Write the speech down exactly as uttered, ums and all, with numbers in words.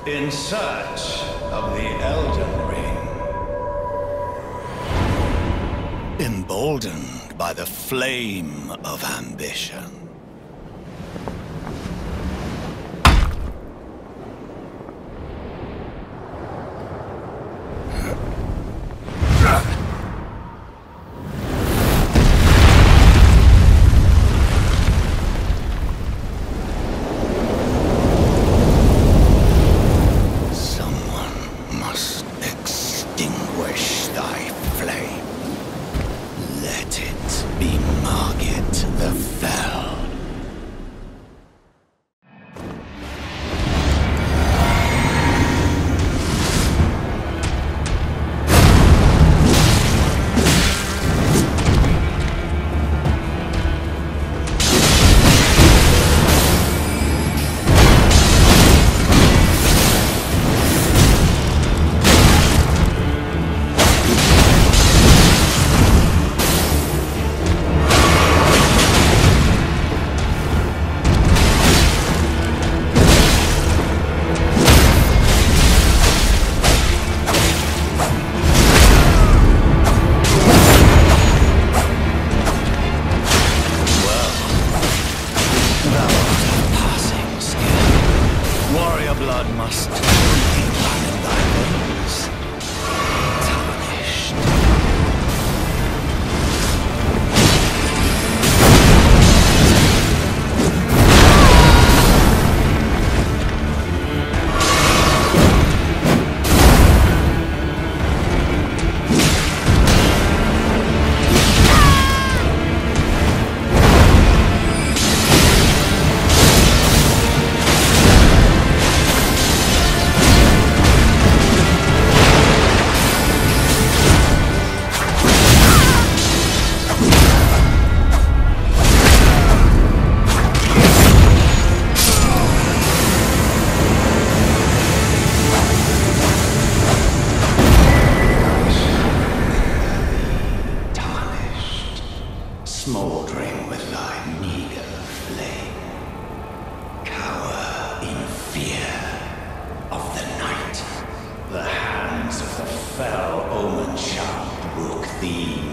In search of the Elden Ring. Emboldened by the flame of ambition. Be Margit the Fell. Blood must be run in thy veins, tarnished. Smoldering with thy meager flame, cower in fear of the night. The hands of the fell Omen shall brook thee